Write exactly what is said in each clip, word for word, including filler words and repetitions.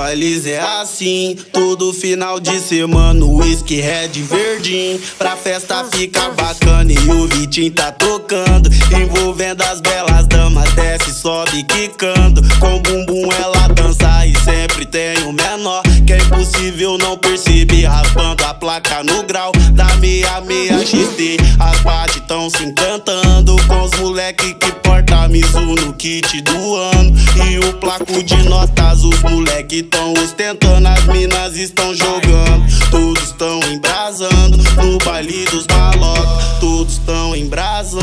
bailes é assim, todo final de semana whisky, red, verdinho. Pra festa ficar bacana e o Vitinho tá tocando, envolvendo as belas damas, desce, sobe, quicando. Com bumbum ela dança e sempre tem o menor, que é impossível não perceber, raspando a placa no grau da meia meia X T. As partes tão se encantando com os moleque que porta Mizu no kit do ano. E o placo de notas, os moleque tão ostentando, as minas estão jogando, todos estão embrasando no baile dos malocos, todos estão embrasando.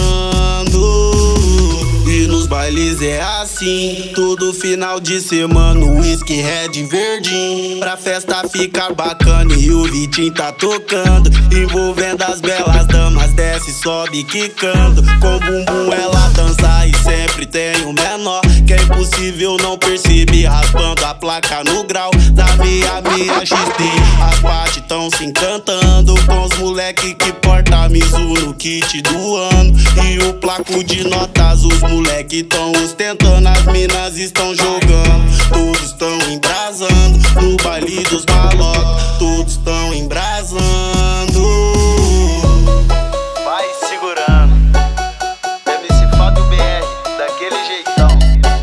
E nos bailes é assim, todo final de semana whisky, red, verdinho. Pra festa ficar bacana e o Vitinho tá tocando, envolvendo as belas damas, desce, sobe, quicando. Com bumbum ela dança e sempre tem o menor, que é impossível não perceber, raspando a placa no grau da meia meia X T. As partes tão se encantando com os moleque que porta Mizu no kit do ano. E o placo de notas, os moleque tão ostentando, as minas estão jogando, todos estão embrasando no baile dos malocos, todos estão embrasando. Vai segurando, M C Fábio B R, daquele jeitão.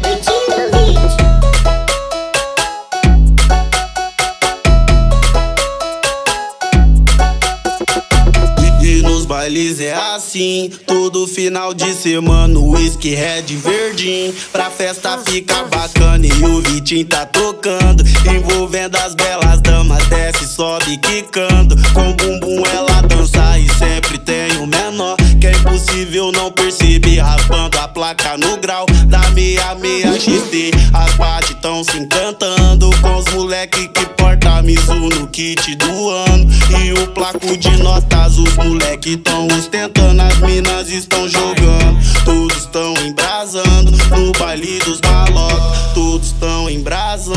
E nos bailes é assim, todo final de semana whisky, red, verdinho. Pra festa ficar bacana e o Vitinho tá tocando, envolvendo as belas damas, desce, sobe, quicando. Com bumbum ela dança e sempre tem o menor, que é impossível não perceber, raspando a placa no grau da meia meia X T. As partes tão se encantando com os moleque que porta Mizu no kit do ano. E o placo de notas, os moleque tão ostentando, as minas estão jogando, todos estão embrasando no baile dos malocos, todos estão embrasando.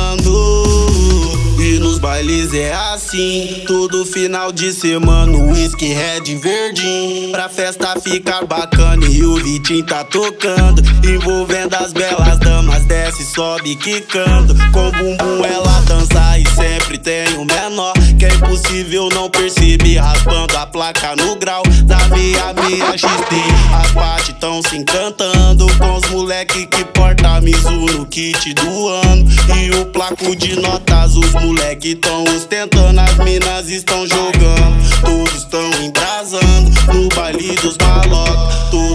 E nos bailes é assim, todo final de semana whisky, red, verdinho. Pra festa ficar bacana e o Vitinho tá tocando, envolvendo as belas damas, desce, sobe, quicando. Com bumbum ela dança e sempre tem o menor, que é impossível não perceber, raspando a placa no grau da meia meia X T. As partes tão se encantando com os moleque que porta Mizu no kit do ano. E o placo de notas, os moleque tão ostentando, as minas estão jogando, todos estão embrasando no baile dos malocos,